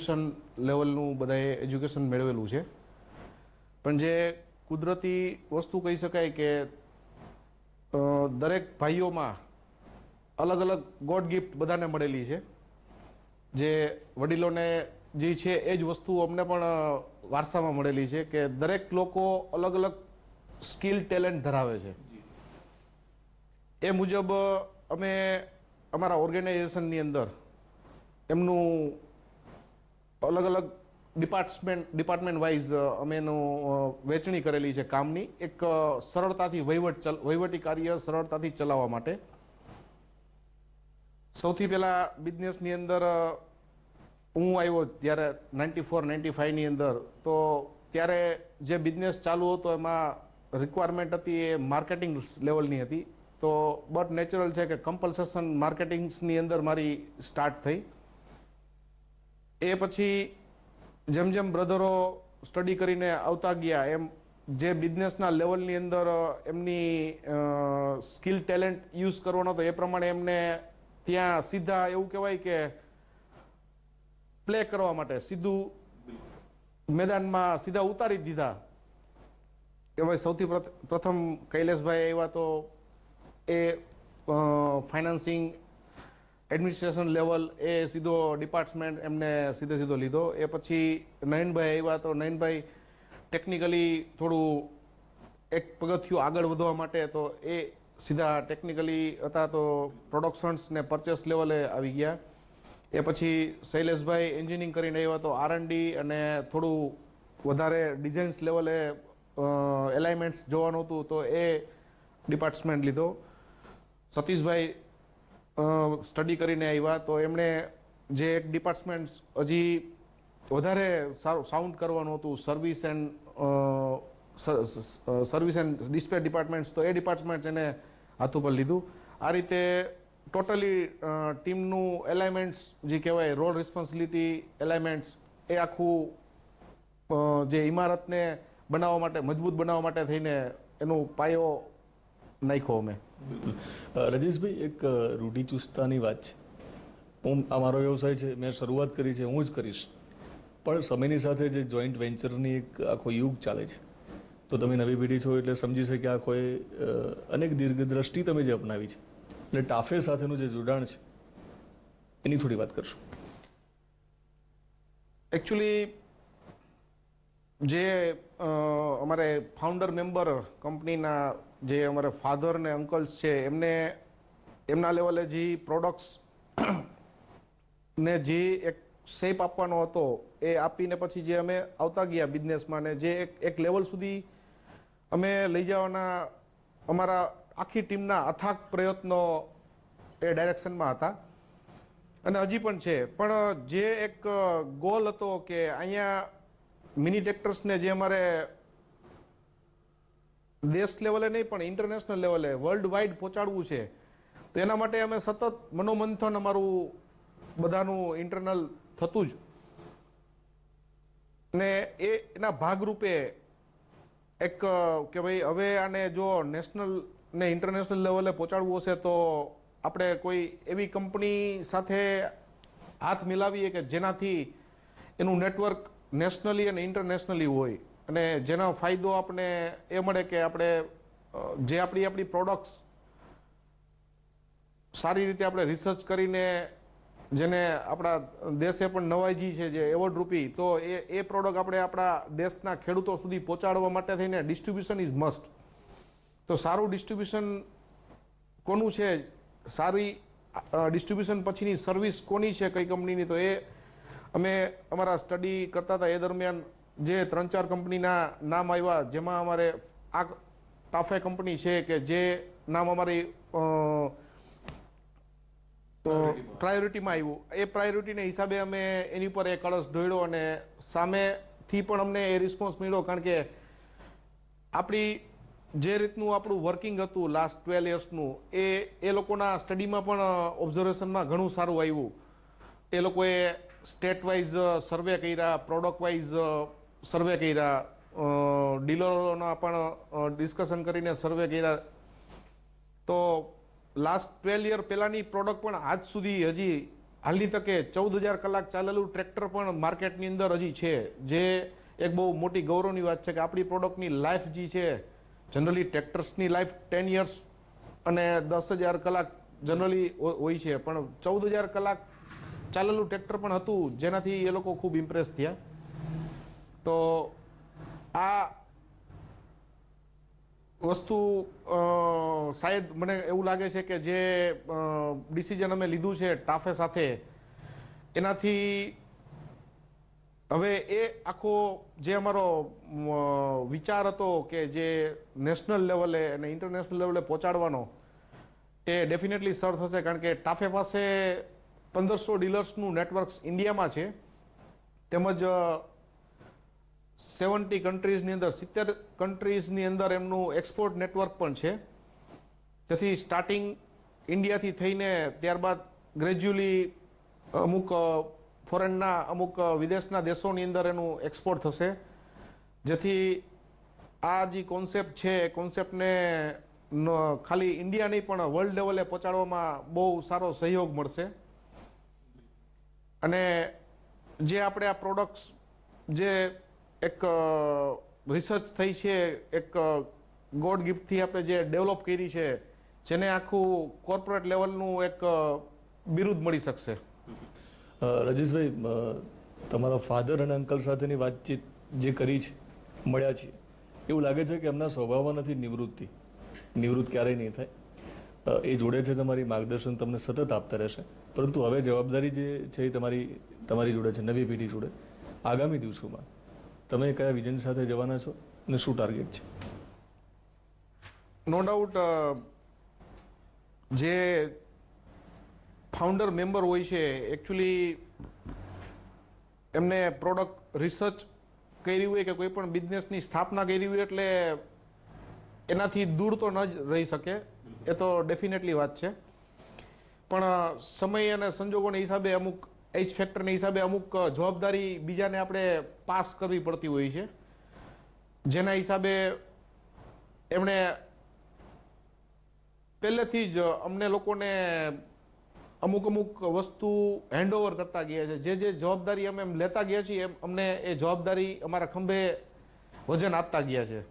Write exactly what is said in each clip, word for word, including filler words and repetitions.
લેવલનું બધાએ એજ્યુકેશન મેળવેલું છે, પણ જે કુદરતી વસ્તુ કહી શકાય કે દરેક ભાઈઓમાં અલગ અલગ ગોડ ગિફ્ટ બધાને મળેલી છે. જે વડીલોને જે છે એ જ વસ્તુ અમને પણ વારસામાં મળેલી છે કે દરેક લોકો અલગ અલગ સ્કિલ ટેલેન્ટ ધરાવે છે. એ મુજબ અમે અમારા ઓર્ગેનાઇઝેશનની અંદર એમનું અલગ અલગ ડિપાર્ટમેન્ટ ડિપાર્ટમેન્ટ વાઇઝ અમે એનું વહેંચણી કરેલી છે કામની, એક સરળતાથી વહીવટ વહીવટી કાર્ય સરળતાથી ચલાવવા માટે. સૌથી પહેલા બિઝનેસની અંદર હું આવ્યો ત્યારે નાઇન્ટી ફોર નાઇન્ટી ફાઈવની અંદર, તો ત્યારે જે બિઝનેસ ચાલુ હતો એમાં રિક્વાયરમેન્ટ હતી એ માર્કેટિંગ લેવલની હતી. તો બટ નેચરલ છે કે કમ્પલ્સેશન માર્કેટિંગ્સની અંદર મારી સ્ટાર્ટ થઈ. એ પછી જેમ જેમ બ્રધરો સ્ટડી કરીને આવતા ગયા એમ જે બિઝનેસના લેવલની અંદર એમની સ્કિલ ટેલેન્ટ યુઝ કરવાનો હતો એ પ્રમાણે એમને ત્યાં સીધા એવું કહેવાય કે પ્લે કરવા માટે સીધું મેદાનમાં સીધા ઉતારી દીધા. એમાં સૌથી પ્રથમ કૈલેશભાઈ આવ્યા તો એ ફાઇનાન્સિંગ એડમિનિસ્ટ્રેશન લેવલ એ સીધો ડિપાર્ટમેન્ટ એમને સીધે સીધો લીધો. એ પછી નયનભાઈ આવ્યા તો નયનભાઈ ટેકનિકલી થોડું એક પગથિયું આગળ વધવા માટે તો એ સીધા ટેકનિકલી હતા તો પ્રોડક્શન્સ ને પરચેસ લેવલે આવી ગયા. એ પછી શૈલેષભાઈ એન્જિનિયરિંગ કરીને આવ્યા તો આર એન્ડ ડી અને થોડું વધારે ડિઝાઇન્સ લેવલે એલાઇનમેન્ટ્સ જોવાનું હતું તો એ ડિપાર્ટમેન્ટ લીધો. સતીશભાઈ સ્ટડી કરીને આવ્યા તો એમણે જે એક ડિપાર્ટમેન્ટ હજી વધારે સારું સાઉન્ડ કરવાનું હતું, service and service and display department, તો એ ડિપાર્ટમેન્ટ એને હાથ ઉપર લીધું. આ રીતે ટોટલી ટીમનું એલાઇનમેન્ટ્સ જે કહેવાય રોલ રિસ્પોન્સિબિલિટી એલાઇનમેન્ટ્સ એ આખું જે ઇમારતને બનાવવા માટે મજબૂત બનાવવા માટે થઈને એનું પાયો નાખ્યો અમે. રજેશભાઈ, એક રૂઢિચુસ્તતાની વાત છે. હું આ મારો વ્યવસાય છે, મેં શરૂઆત કરી છે, હું જ કરીશ, પણ સમયની સાથે જે જોઈન્ટ વેન્ચરની એક આખો યુગ ચાલે છે, તો તમે નવી પેઢી છો એટલે સમજી શકે આખો એ અનેક દીર્ઘદ્રષ્ટિ તમે જે અપનાવી છે, એટલે ટાફે સાથેનું જે જોડાણ છે એની થોડી વાત કરશો. એકચ્યુઅલી જે અમારે ફાઉન્ડર મેમ્બર કંપનીના જે અમારે ફાધર ને અંકલ્સ છે એમને એમના લેવલે જે પ્રોડક્ટ્સ ને જે એક શેપ આપવાનો હતો એ આપીને પછી જે અમે આવતા ગયા બિઝનેસમાં ને જે એક એક લેવલ સુધી અમે લઈ જવાના અમારા આખી ટીમના અથાગ પ્રયત્નો એ ડાયરેક્શનમાં હતા અને હજી પણ છે. પણ જે એક ગોલ હતો કે અહીંયા મિની ટ્રેક્ટર્સને જે અમારે દેશ લેવલે નહીં પણ ઇન્ટરનેશનલ લેવલે વર્લ્ડ વાઇડ પહોંચાડવું છે, તો એના માટે અમે સતત મનોમંથન અમારું બધાનું ઇન્ટરનલ થતું જ ને એ એના ભાગરૂપે એક કે ભાઈ હવે આને જો નેશનલ ને ઇન્ટરનેશનલ લેવલે પહોંચાડવું હશે તો આપણે કોઈ એવી કંપની સાથે હાથ મિલાવીએ કે જેનાથી એનું નેટવર્ક નેશનલી અને ઇન્ટરનેશનલી હોય અને જેનો ફાયદો આપણે એ મળે કે આપણે જે આપણી આપણી પ્રોડક્ટ્સ સારી રીતે આપણે રિસર્ચ કરીને જેને આપણા દેશે પણ નવાજી છે જે એવોર્ડ રૂપી, તો એ એ પ્રોડક્ટ આપણે આપણા દેશના ખેડૂતો સુધી પહોંચાડવા માટે થઈને ડિસ્ટ્રીબ્યુશન ઇઝ મસ્ટ. તો સારું ડિસ્ટ્રીબ્યુશન કોનું છે, સારી ડિસ્ટ્રીબ્યુશન પછીની સર્વિસ કોની છે કઈ કંપનીની, તો એ અમે અમારા સ્ટડી કરતા હતા એ દરમિયાન જે ત્રણ ચાર કંપનીના નામ આવ્યા, જેમાં અમારે આ ટાફે કંપની છે કે જે નામ અમારી પ્રાયોરિટીમાં આવ્યું. એ પ્રાયોરિટીને હિસાબે અમે એની પર એ કળશ ઢોળ્યો અને સામેથી પણ અમને એ રિસ્પોન્સ મળ્યો, કારણ કે આપણી જે રીતનું આપણું વર્કિંગ હતું લાસ્ટ ટ્વેલ્વ યર્સનું એ એ લોકોના સ્ટડીમાં પણ ઓબ્ઝર્વેશનમાં ઘણું સારું આવ્યું. એ લોકોએ સ્ટેટ વાઇઝ સર્વે કર્યા, પ્રોડક્ટ વાઇઝ સર્વે કર્યા, ડીલરોના પણ ડિસ્કશન કરીને સર્વે કર્યા. તો લાસ્ટ ટ્વેલ્વ યર પહેલાની પ્રોડક્ટ પણ આજ સુધી હજી હાલની તકે ચૌદ હજાર કલાક ચાલેલું ટ્રેક્ટર પણ માર્કેટની અંદર હજી છે, જે એક બહુ મોટી ગૌરવની વાત છે કે આપણી પ્રોડક્ટની લાઈફ જે છે, જનરલી ટ્રેક્ટર્સની લાઈફ ટેન યર્સ અને દસ હજાર કલાક જનરલી હોય છે, પણ ચૌદ હજાર કલાક ચાલેલું ટ્રેક્ટર પણ હતું, જેનાથી એ લોકો ખૂબ ઇમ્પ્રેસ થયા. તો આ વસ્તુ શાયદ મને એવું લાગે છે કે જે ડિસિઝન અમે લીધું છે ટાફે સાથે, એનાથી હવે એ આખો જે અમારો વિચાર હતો કે જે નેશનલ લેવલે અને ઇન્ટરનેશનલ લેવલે પહોંચાડવાનો, એ ડેફિનેટલી સર થશે. કારણ કે ટાફે પાસે પંદરસો ડીલર્સનું નેટવર્ક ઇન્ડિયામાં છે, તેમજ સેવન્ટી કન્ટ્રીઝની અંદર સિત્તેર કન્ટ્રીઝની અંદર એમનું એક્સપોર્ટ નેટવર્ક પણ છે. તેથી સ્ટાર્ટિંગ ઇન્ડિયાથી થઈને ત્યારબાદ ગ્રેજ્યુઅલી અમુક ફોરેનના અમુક વિદેશના દેશોની અંદર એનું એક્સપોર્ટ થશે, જેથી આ જે કોન્સેપ્ટ છે એ કોન્સેપ્ટને ખાલી ઇન્ડિયા નહીં પણ વર્લ્ડ લેવલે પહોંચાડવામાં બહુ સારો સહયોગ મળશે. અને જે આપણે આ પ્રોડક્ટ્સ જે એક રિસર્ચ થઈ છે, એક ગોડ ગિફ્ટથી આપણે જે ડેવલપ કરી છે, જેને આખું કોર્પોરેટ લેવલનું એક બિરુદ મળી શકશે. રજેશભાઈ, તમારા ફાધર અને અંકલ સાથેની વાતચીત જે કરી છે, મળ્યા છે, એવું લાગે છે કે એમના સ્વભાવમાં નથી નિવૃત્તિ, નિવૃત્ત ક્યારેય નહીં થાય. એ જોડે છે, તમારી માર્ગદર્શન તમને સતત આપતા રહેશે. પરંતુ હવે જવાબદારી જે છે એ તમારી તમારી જોડે છે, નવી પેઢી જોડે. આગામી દિવસોમાં તમે કયા વિઝન સાથે જવાના છો અને શું ટાર્ગેટ છે? નો ડાઉટ જે ફાઉન્ડર મેમ્બર હોય છે, એકચ્યુઅલી એમને પ્રોડક્ટ રિસર્ચ કરી હોય કે કોઈ પણ બિઝનેસની સ્થાપના કરી હોય એટલે એનાથી દૂર તો ન જ રહી શકે, એ તો ડેફિનેટલી વાત છે. પણ સમય અને સંજોગોના હિસાબે અમુક એજ ફેક્ટરના હિસાબે અમુક જવાબદારી બીજાને આપણે પાસ કરવી પડતી હોય છે, જેના હિસાબે એમણે પહેલેથી જ અમને લોકોને અમુક અમુક વસ્તુ હેન્ડઓવર કરતા ગયા છે. જે જે જવાબદારી અમે એમ લેતા ગયા છીએ, એમ અમને એ જવાબદારી અમારા ખંભે વજન આપતા ગયા છે.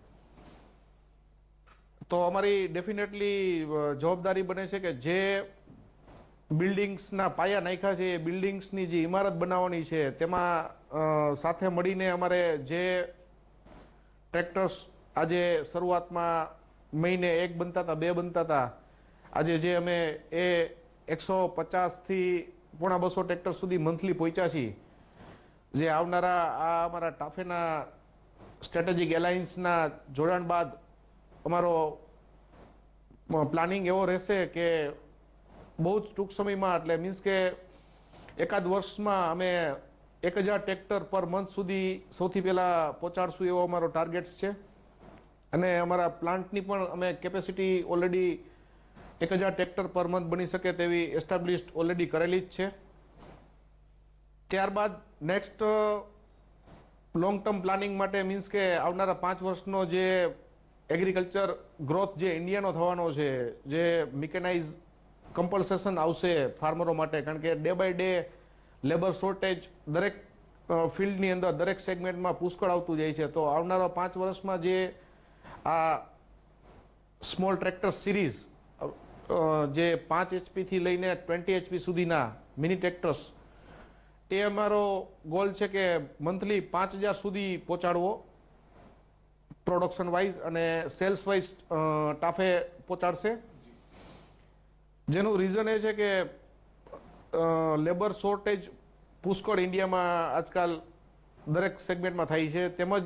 તો અમારી ડેફિનેટલી જવાબદારી બને છે કે જે બિલ્ડિંગ્સના પાયા નાખ્યા છે, એ બિલ્ડિંગ્સની જે ઇમારત બનાવવાની છે, તેમાં સાથે મળીને અમારે જે ટ્રેક્ટર્સ આજે શરૂઆતમાં મહિને એક બનતા હતા, બે બનતા હતા, આજે જે અમે એ એકસો પચાસથી પોણા બસો ટ્રેક્ટર સુધી મંથલી પહોંચ્યા છીએ. જે આવનારા આ અમારા ટાફેના સ્ટ્રેટેજિક એલાયન્સના જોડાણ બાદ અમારો પ્લાનિંગ એવો રહેશે કે બહુ જ ટૂંક સમયમાં, એટલે મીન્સ કે એકાદ વર્ષમાં અમે એક હજાર ટ્રેક્ટર પર મંથ સુધી સૌથી પહેલા પહોંચાડશું, એવો અમારો ટાર્ગેટ છે. અને અમારા પ્લાન્ટની પણ અમે કેપેસિટી ઓલરેડી એક હજાર ટ્રેક્ટર પર મંથ બની શકે તેવી એસ્ટાબ્લિશ્ડ ઓલરેડી કરેલી જ છે. ત્યારબાદ નેક્સ્ટ લોંગ ટર્મ પ્લાનિંગ માટે મીન્સ કે આવનારા પાંચ વર્ષનો જે એગ્રીકલ્ચર ગ્રોથ જે ઇન્ડિયાનો થવાનો છે, જે મિકેનાઇઝ કમ્પલ્સેશન આવશે ફાર્મરો માટે, કારણ કે day by day labour shortage દરેક ફિલ્ડની અંદર દરેક સેગમેન્ટમાં પુષ્કળ આવતું જાય છે. તો આવનારા પાંચ વર્ષમાં જે આ સ્મોલ ટ્રેક્ટર સિરીઝ, જે પાંચ એચપી થી લઈને ટ્વેન્ટી એચપી સુધીના મિની ટ્રેક્ટર્સ, એ અમારો ગોલ છે કે મંથલી પાંચ હજાર સુધી પહોંચાડવો પ્રોડક્શન વાઇઝ, અને સેલ્સ વાઇઝ ટાફે પહોંચાડશે. જેનું રીઝન એ છે કે લેબર શોર્ટેજ પુષ્કળ ઇન્ડિયામાં આજકાલ દરેક સેગમેન્ટમાં થાય છે, તેમજ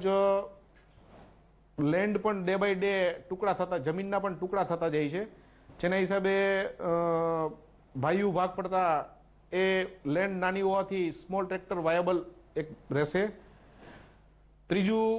લેન્ડ પણ ડે બાય ડે ટુકડા થતા, જમીનના પણ ટુકડા થતા જાય છે, જેના હિસાબે ભાઈઓ ભાગ પડતા એ લેન્ડ નાની હોવાથી સ્મોલ ટ્રેક્ટર વાયબલ એક રહેશે. ત્રીજું,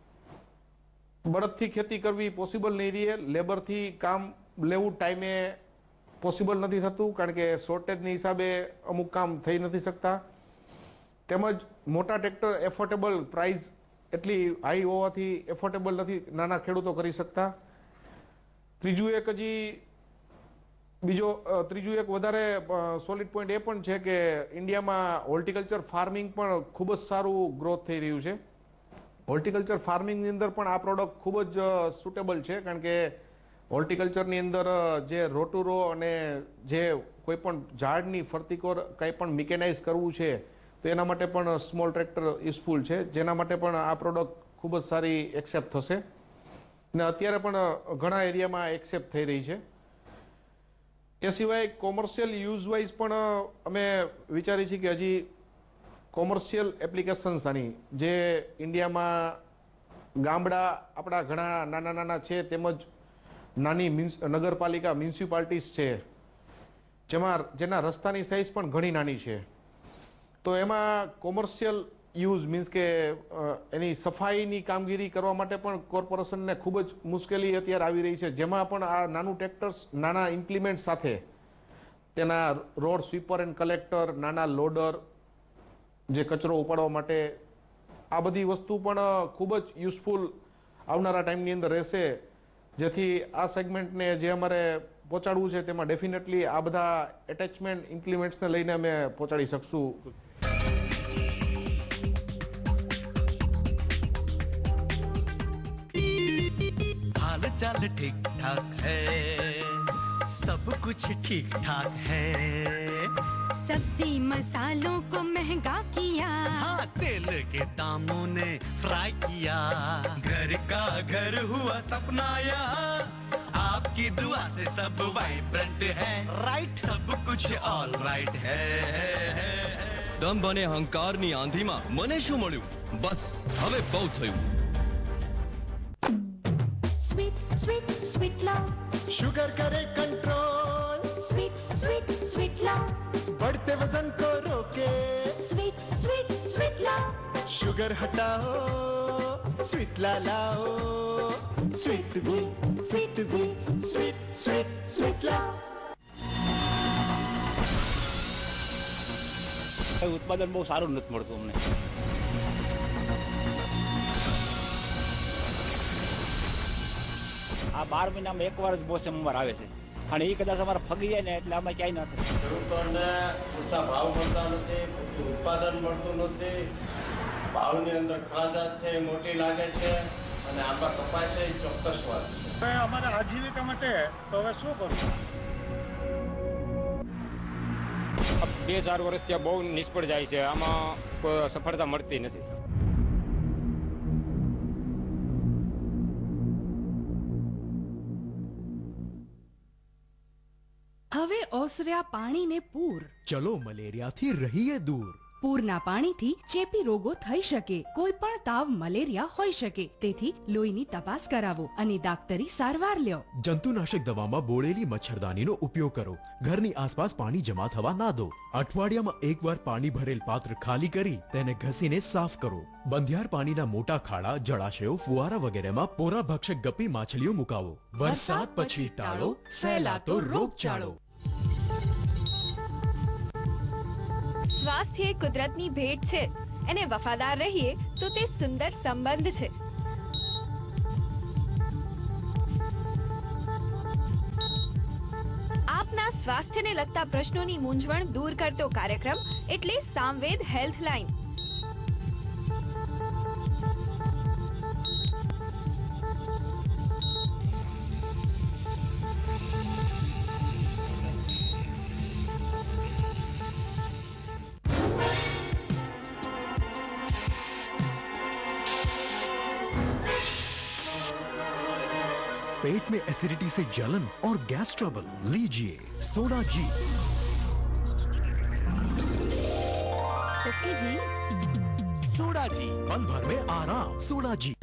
બળદથી ખેતી કરવી પોસિબલ નહીં રહે, લેબરથી કામ લેવું ટાઈમે પોસિબલ નથી થતું, કારણ કે શોર્ટેજની હિસાબે અમુક કામ થઈ નથી શકતા. તેમજ મોટા ટ્રેક્ટર એફોર્ડેબલ પ્રાઇસ એટલી હાઈ હોવાથી એફોર્ડેબલ નથી, નાના ખેડૂતો કરી શકતા. ત્રીજું એક હજી બીજો ત્રીજું એક વધારે સોલિડ પોઈન્ટ એ પણ છે કે ઇન્ડિયામાં હોર્ટિકલ્ચર ફાર્મિંગ પણ ખૂબ જ સારું ગ્રોથ થઈ રહ્યું છે. હોર્ટિકલ્ચર ફાર્મિંગની અંદર પણ આ પ્રોડક્ટ ખૂબ જ સુટેબલ છે, કારણ કે હોર્ટિકલ્ચરની અંદર જે રોટુરો અને જે કોઈ પણ ઝાડની ફરતીકોર કંઈ પણ મિકેનાઇઝ કરવું છે તો એના માટે પણ સ્મોલ ટ્રેક્ટર યુઝફુલ છે, જેના માટે પણ આ પ્રોડક્ટ ખૂબ જ સારી એક્સેપ્ટ થશે ને અત્યારે પણ ઘણા એરિયામાં એક્સેપ્ટ થઈ રહી છે. એ સિવાય કોમર્શિયલ યુઝ વાઇઝ પણ અમે વિચારી છીએ કે હજી કોમર્શિયલ એપ્લિકેશન્સ આની જે ઇન્ડિયામાં ગામડા આપણા ઘણા નાના નાના છે, તેમજ નાની નગરપાલિકા મ્યુનિસિપાલિટીઝ છે જેમાં જેના રસ્તાની સાઇઝ પણ ઘણી નાની છે, તો એમાં કોમર્શિયલ યુઝ મીન્સ કે એની સફાઈની કામગીરી કરવા માટે પણ કોર્પોરેશનને ખૂબ જ મુશ્કેલી અત્યારે આવી રહી છે, જેમાં પણ આ નાનું ટ્રેક્ટર્સ નાના ઇમ્પ્લિમેન્ટ સાથે તેના રોડ સ્વીપર એન્ડ કલેક્ટર, નાના લોડર જે કચરો ઉપાડવા માટે, આ બધી વસ્તુ પણ ખૂબ જ યુઝફુલ આવનારા ટાઈમની અંદર રહેશે, જેથી આ સેગમેન્ટને જે અમારે પહોંચાડવું છે તેમાં ડેફિનેટલી આ બધા એટેચમેન્ટ ઇમ્પ્લિમેન્ટ્સને લઈને અમે પહોંચાડી શકશું. हाल चाल ठीक ठाक है, सब कुछ ठीक ठाक है, सब्जी मसालों को महंगा किया, हाँ तेल के दामों ने फ्राई किया, घर का घर हुआ सपना यहाँ, आपकी दुआ से सब वाइब्रेंट है, राइट सब कुछ ऑल राइट है. દંભ અને અહંકારની આંધીમાં મને શું મળ્યું? બસ હવે બહુ થયું. Sweet sweet sweet love, sugar करे control, sweet sweet sweet love, बढ़ते वजन को रोके, sweet sweet sweet love, sugar हटाओ, स्वीट ला लाओ, स्वीट भी स्वीट भी स्वीट स्वीट स्वीट लव. ઉત્પાદન બહુ સારું નથી મળતું અમને. આ બાર મહિનામાં એક વાર જ મોસમ અમારે આવે છે અને એ કદાચ અમારે ફગી જાય ને એટલે અમે ક્યાંય ના થાય. ખેડૂતોને પૂરતા ભાવ મળતા નથી, પૂરતું ઉત્પાદન મળતું નથી, ભાવની અંદર ખરાજાત છે એ મોટી લાગે છે અને આંબા કપાય છે એ ચોક્કસ વાત છે. અમારા આજીવિકા માટે તો હવે શું કરવું? બે ચાર વર્ષ ત્યાં બહુ નિષ્ફળ જાય છે, આમાં કોઈ સફળતા મળતી નથી. હવે ઓસર્યા પાણીને પૂર, ચલો મલેરિયાથી રહીએ દૂર. પૂરના પાણીથી ચેપી રોગો થઈ શકે, કોઈ પણ તાવ મલેરિયા હોઈ શકે, તેથી લોહીની તપાસ કરાવો અને ડાક્ટરી સારવાર લ્યો. જંતુનાશક દવામાં બોળેલી મચ્છરદાનીનો ઉપયોગ કરો. ઘરની આસપાસ પાણી જમા થવા ના દો. અઠવાડિયામાં એકવાર પાણી ભરેલ પાત્ર ખાલી કરી તેને ઘસીને સાફ કરો. બંધિયાર પાણીના મોટા ખાડા, જળાશયો, ફુવારા વગેરેમાં પોરા ભક્ષક ગપ્પી માછલીઓ મુકાવો. વરસાદ પછી ટાળો ફેલાતો રોગચાળો. સ્વાસ્થ્ય કુદરતની ભેટ છે, એને વફાદાર રહીએ તો તે સુંદર સંબંધ છે. આપના સ્વાસ્થ્યને લગતા પ્રશ્નોની મૂંઝવણ દૂર કરતો કાર્યક્રમ એટલે સામવેદ હેલ્થ લાઈન. पेट में एसिडिटी से जलन और गैस ट्रबल, लीजिए सोडा जी. ओके जी. सोडा जी, पल भर में आराम. सोडा जी.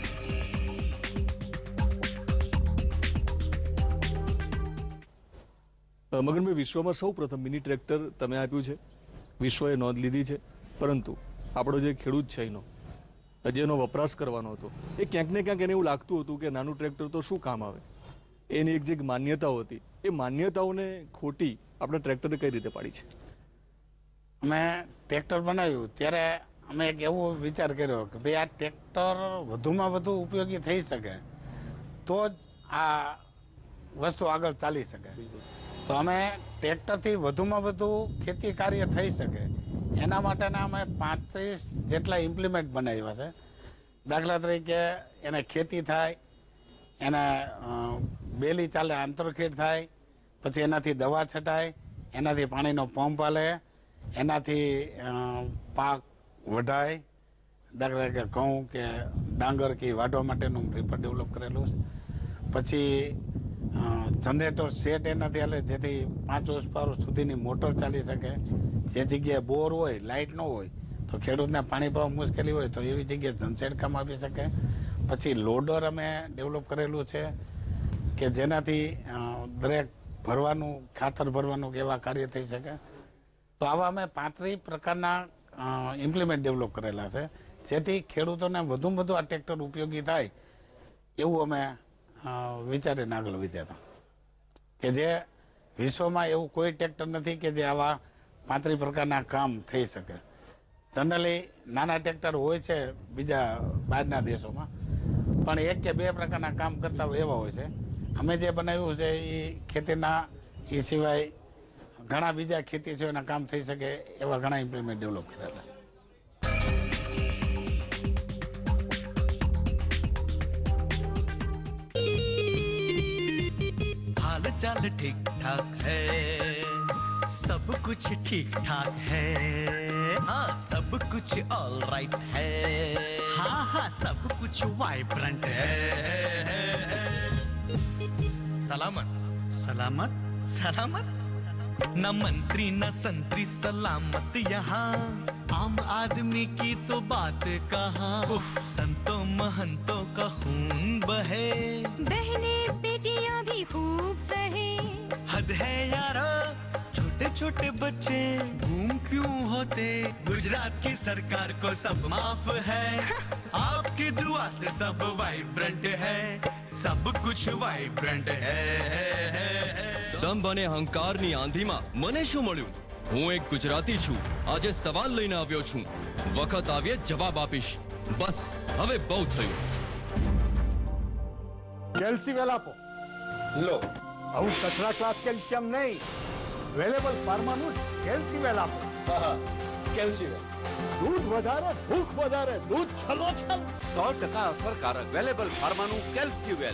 મગનભાઈ, વિશ્વમાં સૌ પ્રથમ મિની ટ્રેક્ટર તમે આપ્યું છે, વિશ્વએ નોંધ લીધી છે, પરંતુ આપણો જે ખેડૂત છે એનો જેનો વપરાશ કરવાનો હતો એ ક્યાંક ને ક્યાંક એને એવું લાગતું હતું કે નાનું ટ્રેક્ટર તો શું કામ આવે. એની એક જે માન્યતાઓ હતી એ માન્યતાઓને ખોટી આપણે ટ્રેક્ટરને કઈ રીતે પાડી છે? અમે ટ્રેક્ટર બનાવ્યું ત્યારે અમે એક એવો વિચાર કર્યો કે ભાઈ આ ટ્રેક્ટર વધુમાં વધુ ઉપયોગી થઈ શકે તો જ આ વસ્તુ આગળ ચાલી શકે. તો અમે ટ્રેક્ટરથી વધુમાં વધુ ખેતી કાર્ય થઈ શકે એના માટેના અમે પાંત્રીસ જેટલા ઇમ્પ્લિમેન્ટ બનાવ્યા છે. દાખલા તરીકે એને ખેતી થાય, એને બેલી ચાલે, આંતરખેડ થાય, પછી એનાથી દવા છટાય, એનાથી પાણીનો પંપ હાલે, એનાથી પાક વઢાય. દાખલા તરીકે ઘઉં કે ડાંગર કે વાઢવા માટેનું રીપર ડેવલપ કરેલું છે. પછી જનરેટર સેટ એનાથી હાલે જેથી પાંચ હોર્સ પાવર સુધીની મોટર ચાલી શકે. જે જગ્યાએ બોર હોય, લાઇટ ન હોય તો ખેડૂતને પાણી પાવા મુશ્કેલી હોય તો એવી જગ્યાએ જનસેટ કામ આપી શકે. પછી લોડર અમે ડેવલપ કરેલું છે કે જેનાથી દરેક ભરવાનું, ખાતર ભરવાનું કે એવા કાર્ય થઈ શકે. તો આવા અમે પાંત્રીસ પ્રકારના ઇમ્પ્લિમેન્ટ ડેવલપ કરેલા છે જેથી ખેડૂતોને વધુમાં વધુ આ ટ્રેક્ટર ઉપયોગી થાય એવું અમે વિચારીને આગળ વધ્યા હતા. કે જે વિશ્વમાં એવું કોઈ ટ્રેક્ટર નથી કે જે આવા પાંત્રીસ પ્રકારના કામ થઈ શકે. જનરલી નાના ટ્રેક્ટર હોય છે બીજા બહારના દેશોમાં, પણ એક કે બે પ્રકારના કામ કરતા હોય એવા હોય છે. અમે જે બનાવ્યું છે એ ખેતીના એ સિવાય ઘણા બીજા ખેતી સિવાયના કામ થઈ શકે એવા ઘણા ઇમ્પ્લિમેન્ટ ડેવલપ કરેલા છે. हाल चाल ठीक ठाक है, सब कुछ ठीक ठाक है, हाँ सब कुछ ऑल राइट है, हाँ हाँ सब कुछ वाइब्रेंट है. सलामत सलामत सलामत, न मंत्री न संतरी सलामत यहाँ, आम आदमी की तो बात कहाँ, संतों महंतों का खून बहे, बहने बेटियां भी खूब सहे. हद है यारो, छोटे छोटे बच्चे घूम क्यों होते, गुजरात की सरकार को सब माफ है, आपकी दुआ से सब वाइब्रेंट है, सब कुछ वाइब्रेंट है. દંભ અને અહંકારની આંધીમાં મને શું મળ્યું? હું એક ગુજરાતી છું, આજે સવાલ લઈને આવ્યો છું, વખત આવ્યે જવાબ આપીશ. બસ હવે બહુ થયું. કેલ્સીવેલ આપો. લો, આવું કચરા ક્લાસ કેલ્શિયમ નહીં, વેલેબલ ફાર્માનું કેલ્સીવેલ આપો. હા, કેલ્સીવેલ. દૂધ વધારે, ભૂખ વધારે, દૂધ છલોછલ. સો ટકા અસરકારક વેલેબલ ફાર્માનું કેલ્સીવેલ.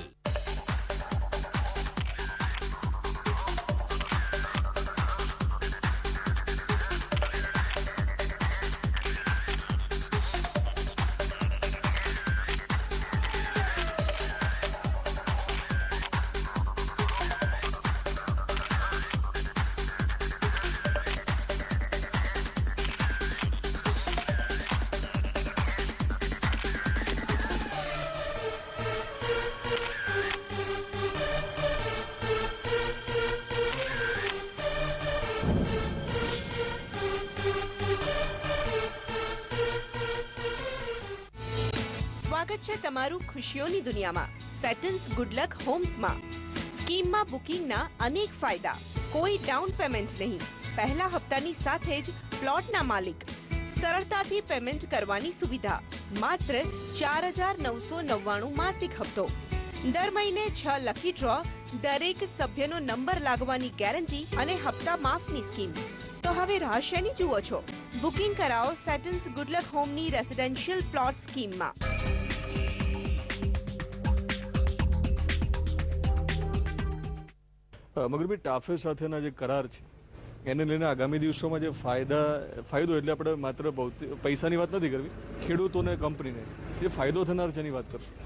સ્વાગત છે તમારું ખુશીઓની દુનિયામાં સેટન્સ ગુડલક હોમ્સમાં. સ્કીમમાં બુકિંગના અનેક ફાયદા, કોઈ ડાઉન પેમેન્ટ નહીં, પહેલા હપ્તાની સાથે જ પ્લોટના માલિક, સરળતાથી પેમેન્ટ કરવાની સુવિધા, માત્ર ચાર હજાર નવસો નવ્વાણું માસિક હપ્તો, દર મહિને છ લકી ડ્રો, દરેક સભ્યનો નંબર લાગવાની ગેરંટી અને હપ્તા માફની સ્કીમ. તો હવે રાહ શેની જુઓ છો? બુકિંગ કરાવો સેટન્સ ગુડલક હોમની રેસિડેન્શિયલ પ્લોટ સ્કીમમાં. મગરભાઈ, ટાફે સાથેના જે કરાર છે એને લઈને આગામી દિવસોમાં જે ફાયદા ફાયદો એટલે આપણે માત્ર ભૌતિક પૈસાની વાત નથી કરવી, ખેડૂતોને, કંપનીને જે ફાયદો થનાર છે એની વાત કરશું.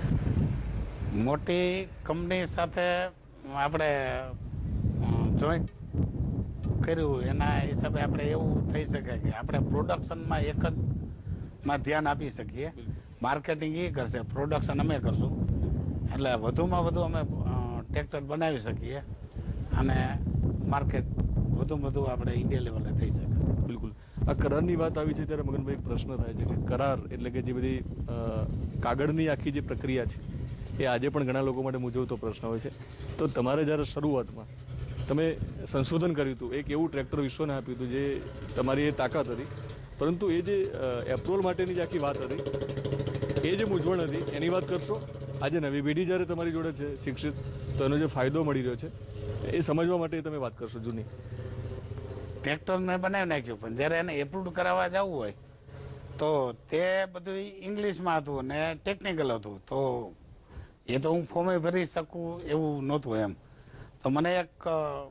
મોટી કંપની સાથે આપણે જોઈન્ટ કર્યું એના હિસાબે આપણે એવું થઈ શકે કે આપણે પ્રોડક્શનમાં એક જ માં ધ્યાન આપી શકીએ. માર્કેટિંગ એ કરશે, પ્રોડક્શન અમે કરશું, એટલે વધુમાં વધુ અમે ટ્રેક્ટર બનાવી શકીએ અને માર્કેટ વધુ વધુ આપણે ઇન્ડિયા લેવલે થઈ શકે. બિલકુલ. આ કરારની વાત આવી છે ત્યારે મગનભાઈ એક પ્રશ્ન થાય છે કે કરાર એટલે કે જે બધી કાગળની આખી જે પ્રક્રિયા છે એ આજે પણ ઘણા લોકો માટે મૂંઝવતો પ્રશ્ન હોય છે. તો તમારે જ્યારે શરૂઆતમાં તમે સંશોધન કર્યું હતું, એક એવું ટ્રેક્ટર વિશ્વને આપ્યું હતું જે તમારી એ તાકાત હતી, પરંતુ એ જે એપ્રુવલ માટેની જે આખી વાત હતી, એ જે મૂંઝવણ હતી એની વાત કરશો. આજે નવી પેઢી જ્યારે તમારી જોડે છે શિક્ષિત, તો એનો જે ફાયદો મળી રહ્યો છે એ સમજવા માટે તમે વાત કરશો જૂની. ટ્રેક્ટર મેં બનાવી નાખ્યું, પણ જયારે એને એપ્રુવ કરાવવા જવું હોય તો તે બધું ઇંગ્લિશમાં હતું ને ટેકનિકલ હતું, તો એ તો હું ફોર્મે ભરી શકું એવું નહોતું એમ. તો મને એક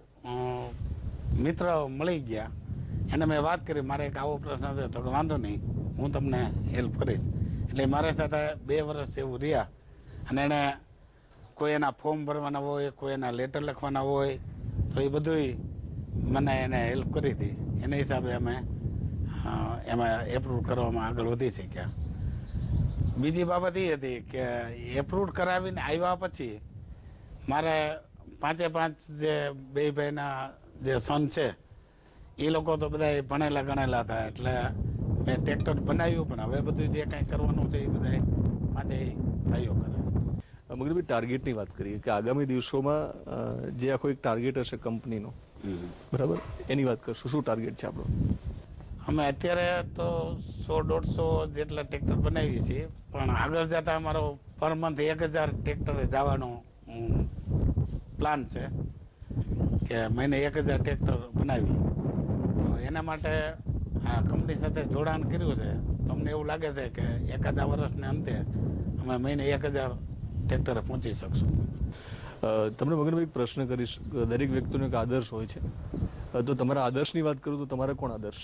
મિત્ર મળી ગયા, એને મેં વાત કરી, મારે એક આવો પ્રશ્ન થયો, તો વાંધો નહીં હું તમને હેલ્પ કરીશ. એટલે મારી સાથે બે વર્ષ એવું રહ્યા, અને એને કોઈ એના ફોર્મ ભરવાના હોય, કોઈ એના લેટર લખવાના હોય, તો એ બધું મને એને હેલ્પ કરી હતી. એના હિસાબે અમે એમાં એપ્રુવ કરવામાં આગળ વધી શક્યા. બીજી બાબત એ હતી કે એપ્રુવ કરાવીને આવ્યા પછી મારે પાંચે પાંચ જે બે ભાઈના જે સન છે એ લોકો તો બધા ભણેલા ગણેલા હતા, એટલે મેં ટ્રેક્ટર બનાવ્યું, પણ હવે બધું જે કાંઈ કરવાનું છે એ બધા પાંચે ભાઈઓ કરે છે. મગનભાઈ, ટાર્ગેટની વાત કરીએ કે આગામી દિવસોમાં જે આખો એક ટાર્ગેટ હશે કંપનીનો, બરાબર, એની વાત કરશું. શું ટાર્ગેટ છે આપણો? અમે અત્યારે તો સો દોઢસો જેટલા ટ્રેક્ટર બનાવીએ છીએ, પણ આગળ જતા અમારો પર મંથ એક હજાર ટ્રેક્ટરે જવાનો પ્લાન છે કે મહિને એક હજાર ટ્રેક્ટર બનાવી. તો એના માટે આ કંપની સાથે જોડાણ કર્યું છે. તો અમને એવું લાગે છે કે એકાદા વર્ષને અંતે અમે મહિને એક હજાર ટ્રેક્ટરે પહોંચી શકશું. તમને મગનભાઈ પ્રશ્ન કરીશ, દરેક વ્યક્તિનો એક આદર્શ હોય છે, તો તમારા આદર્શની વાત કરું તો તમારા કોણ આદર્શ?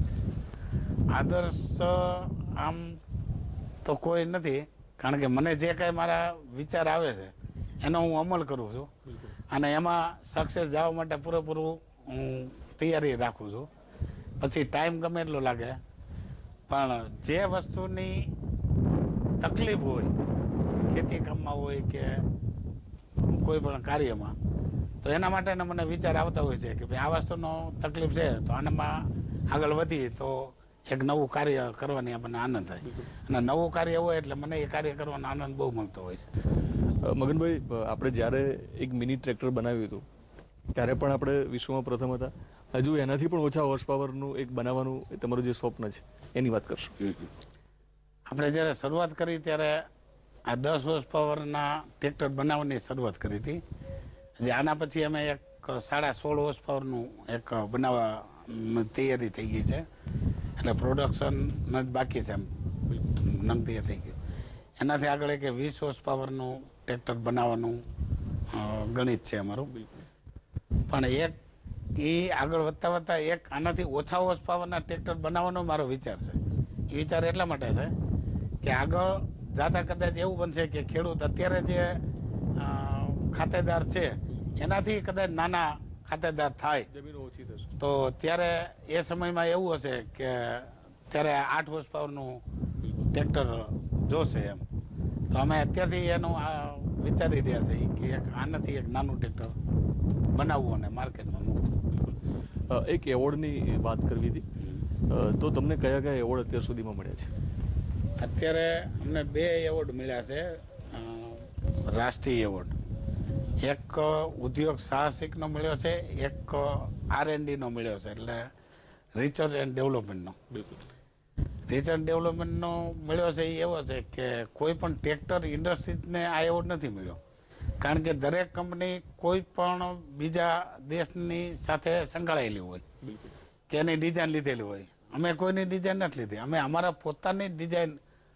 આદર્શ આમ તો કોઈ નથી, કારણ કે મને જે કાંઈ મારા વિચાર આવે છે એનો હું અમલ કરું છું, અને એમાં સક્સેસ જવા માટે પૂરેપૂરું હું તૈયારી રાખું છું. પછી ટાઈમ ગમે એટલો લાગે, પણ જે વસ્તુની તકલીફ હોય, ખેતી કામમાં હોય કે કોઈ પણ કાર્યમાં, તો એના માટેના મને વિચાર આવતા હોય છે કે ભાઈ આ વસ્તુનો તકલીફ છે, તો આનામાં આગળ વધી તો એક નવું કાર્ય કરવાની આપણને આનંદ થાય, અને નવું કાર્ય હોય એટલે મને એ કાર્ય કરવાનો આનંદ બહુ મળતો હોય છે. મગનભાઈ, આપણે જ્યારે એક મિની ટ્રેક્ટર બનાવ્યું હતું ત્યારે પણ આપણે વિશ્વમાં પ્રથમ હતા. હજુ એનાથી પણ ઓછા હોર્સ પાવરનું એક બનાવવાનું તમારું જે સ્વપ્ન છે એની વાત કરશું. આપણે જ્યારે શરૂઆત કરી ત્યારે આ દસ હોર્સ પાવરના ટ્રેક્ટર બનાવવાની શરૂઆત કરી હતી. આના પછી અમે એક સાડા સોળ હોર્સ પાવરનું એક બનાવવા તૈયારી થઈ ગઈ છે, એટલે પ્રોડક્શન જ બાકી છે, એમ નંગ તૈયાર થઈ ગયું. એનાથી આગળ એક વીસ હોર્સ પાવરનું ટ્રેક્ટર બનાવવાનું ગણિત છે અમારું. પણ એક એ આગળ વધતા વધતા એક આનાથી ઓછા હોર્સ પાવરના ટ્રેક્ટર બનાવવાનો મારો વિચાર છે. એ વિચાર એટલા માટે છે કે આગળ જાતા કદાચ એવું બનશે કે ખેડૂત અત્યારે જે ખાતેદાર છે એનાથી કદાચ નાના ખાતેદાર થાય, જમીન ઓછી થશે, તો ત્યારે એ સમયમાં એવું હશે કે ત્યારે આઠ હોર્સ પાવરનું ટ્રેક્ટર જોશે એમ. તો અમે અત્યારથી એનું વિચારી રહ્યા છીએ કે એક આનાથી એક નાનું ટ્રેક્ટર બનાવવું અને માર્કેટમાં મૂકવું. એક એવોર્ડની વાત કરવી હતી, તો તમને કયા કયા એવોર્ડ અત્યાર સુધીમાં મળ્યા છે? અત્યારે અમને બે એવોર્ડ મળ્યા છે રાષ્ટ્રીય એવોર્ડ. એક ઉદ્યોગ સાહસિકનો મળ્યો છે, એક આર એન્ડ ડી નો મળ્યો છે, એટલે રિસર્ચ એન્ડ ડેવલપમેન્ટનો. બિલકુલ. રિસર્ચ એન્ડ ડેવલપમેન્ટનો મળ્યો છે એ એવો છે કે કોઈ પણ ટ્રેક્ટર ઇન્ડસ્ટ્રીઝને આ એવોર્ડ નથી મળ્યો, કારણ કે દરેક કંપની કોઈ પણ બીજા દેશની સાથે સંકળાયેલી હોય કે એની ડિઝાઇન લીધેલી હોય. અમે કોઈની ડિઝાઇન નથી લીધી, અમે અમારા પોતાની ડિઝાઇન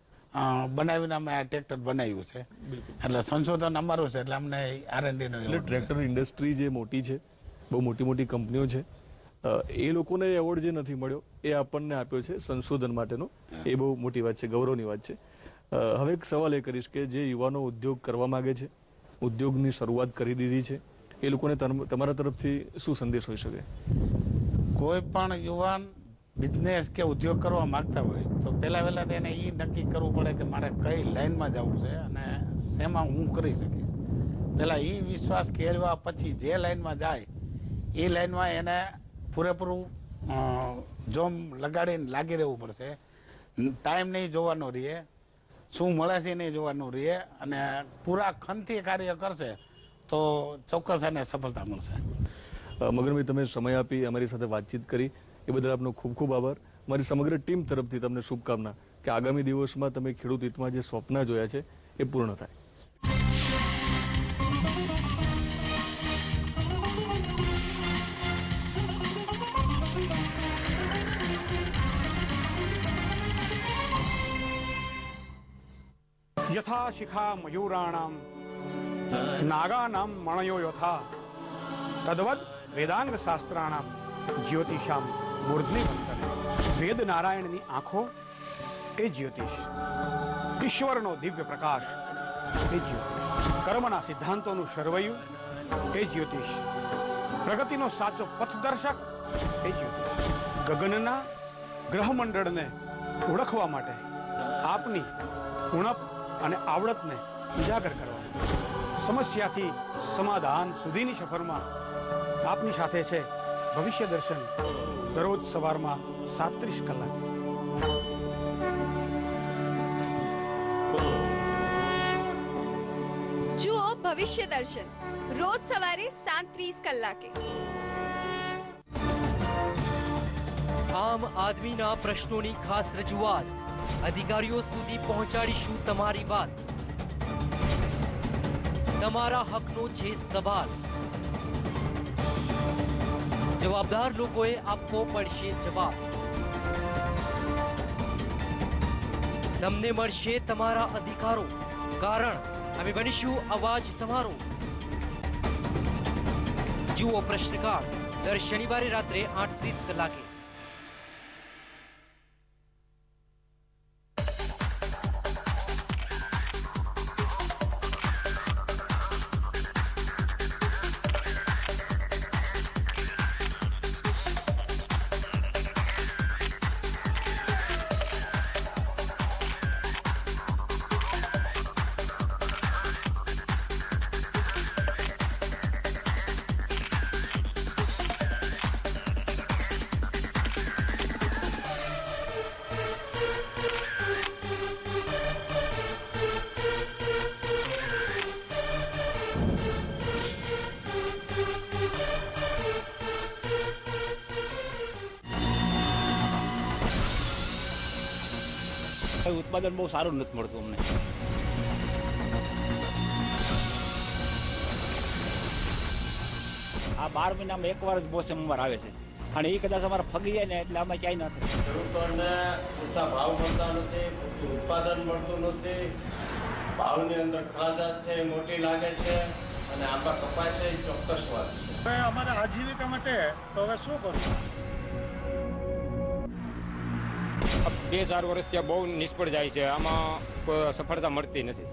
બનાવીને અમે આ ટ્રેક્ટર બનાવ્યું છે, એટલે સંશોધન અમારું છે, એટલે અમને આર એન્ડ ડી નો. એટલે ટ્રેક્ટર ઇન્ડસ્ટ્રી જે મોટી છે, બહુ મોટી મોટી કંપનીઓ છે, એ લોકોને એવોર્ડ જે નથી મળ્યો એ આપણને આપ્યો છે સંશોધન માટેનો. એ બહુ મોટી વાત છે, ગૌરવની વાત છે. હવે એક સવાલ એ કરીશ કે જે યુવાનો ઉદ્યોગ કરવા માંગે છે, ઉદ્યોગની શરૂઆત કરી દીધી છે, એ લોકોને તમારા તરફથી શું સંદેશ હોઈ શકે? કોઈ પણ યુવાન બિઝનેસ કે ઉદ્યોગ કરવા માંગતા હોય તો પહેલા વહેલા તેને એ નક્કી કરવું પડે કે મારે કઈ લાઈનમાં જવું છે અને શેમાં હું કરી શકીશ. પહેલા એ વિશ્વાસ કેળવા પછી જે લાઈનમાં જાય એ લાઈનમાં એને પૂરેપૂરું જોમ લગાડીને લાગી રહેવું પડશે. ટાઈમ નહીં જોવાનો રહીએ, શું મળે છે નહીં જોવાનું રહીએ, અને પૂરા ખનથી કાર્ય કરશે તો ચોક્કસ એને સફળતા મળશે. મગનભાઈ, તમે સમય આપી અમારી સાથે વાતચીત કરી એ બદલ આપનો ખૂબ ખૂબ આભાર. મારી સમગ્ર ટીમ તરફથી તમને શુભકામના કે આગામી દિવસમાં તમે ખેડૂત હિતમાં જે સ્વપ્ન જોયા છે એ પૂર્ણ થાય. यथा शिखा मयूराणाम नागानाम मणयो यथा तद्वद वेदांग शास्त्राणाम ज्योतिषाम मूर्धनि वर्तते। वेद नारायणની આંખો એ જ્યોતિષ, ઈશ્વરનો દિવ્ય પ્રકાશ એ જ્યોતિષ, કર્મના સિદ્ધાંતોનું શરવૈયું એ જ્યોતિષ, પ્રગતિનો સાચો પથદર્શક એ જ્યોતિષ. ગગનના ગ્રહમંડળને ઓળખવા માટે આપની ઉણપ અને આવડતને ઉજાગર કરવા, સમસ્યાથી સમાધાન સુધીની સફરમાં આપની સાથે છે ભવિષ્ય દર્શન, દરરોજ સવારમાં સાત્રીસ કલાક. જુઓ ભવિષ્ય દર્શન રોજ સવારે સાત્રીસ કલાકે. આમ આદમીના પ્રશ્નોની ખાસ રજૂઆત, અધિકારીઓ સુધી પહોંચાડીશું તમારી વાત. તમારા હકનો છે સવાલ, જવાબદાર લોકોએ આપવો પડશે જવાબ. તમને મળશે તમારા અધિકારો, કારણ અમે બનીશું અવાજ તમારો. જુઓ પ્રશ્નકાળ દર શનિવારે રાત્રે આઠ ત્રીસ કલાકે. ઉત્પાદન બહુ સારું નથી મળતું અમને. આ બાર મહિનામાં એક વાર જ મોસમ અમારે આવે છે અને એ કદાચ અમારે ફગી જાય ને એટલે અમે ક્યાંય નથી. ખેડૂતોને પૂરતા ભાવ મળતા નથી, પૂરતું ઉત્પાદન મળતું નથી, ભાવની અંદર ખરાજાત છે એ મોટી લાગે છે અને આંબા કપાય છે એ ચોક્કસ વાત છે. અમારા આજીવિકા માટે તો હવે શું કરવું? બે ચાર વર્ષ ત્યાં બહુ નિષ્ફળ જાય છે, આમાં કોઈ સફળતા મળતી નથી.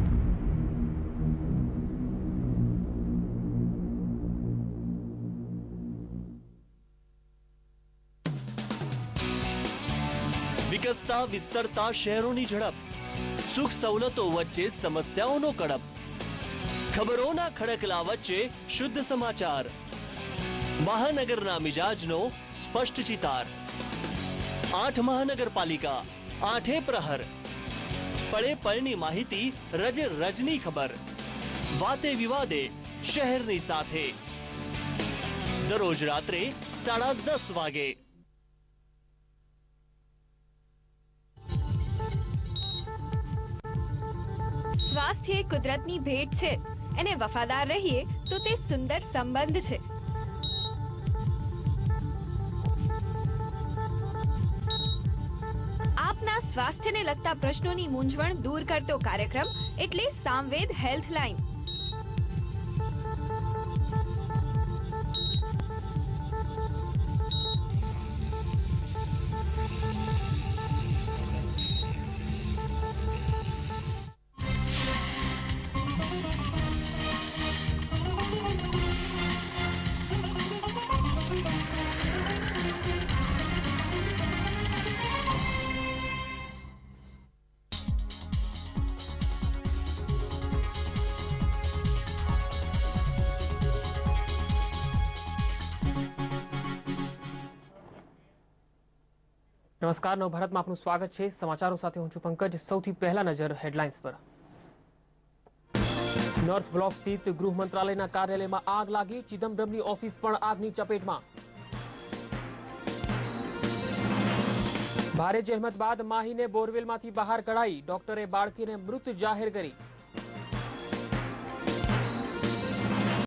વિકસતા વિસ્તરતા શહેરોની ઝડપ, સુખ સવલતો વચ્ચે સમસ્યાઓનો કડપ, ખબરોના ખડકલા વચ્ચે શુદ્ધ સમાચાર, મહાનગરના મિજાજનો સ્પષ્ટ ચિતાર. આઠ મહાનગરપાલિકા, આઠે પ્રહર, પળે પળની માહિતી, રજ રજની ખબર, વાતે વિવાદે શહેરની સાથે. દરરોજ રાત્રે સાડા દસ વાગે. સ્વાસ્થ્ય કુદરતની ભેટ છે, એને વફાદાર રહીએ તો તે સુંદર સંબંધ છે. આપના સ્વાસ્થ્યને લગતા પ્રશ્નોની મૂંઝવણ દૂર કરતો કાર્યક્રમ એટલે સામવેદ હેલ્થ લાઇન. નમસ્કાર, નવભારતમાં આપનું સ્વાગત છે. સમાચારો સાથે હું છું પંકજ. સૌથી પહેલા નજર હેડલાઇન્સ પર. નોર્થ બ્લોક સ્થિત ગૃહ મંત્રાલયના કાર્યાલયમાં આગ લાગી, ચિદમ્બરમની ઓફિસ પણ આગની ચપેટમાં. ભારે જહેમત બાદ માહીને બોરવેલમાંથી બહાર કઢાઈ, ડોક્ટરે બાળકીને મૃત જાહેર કરી.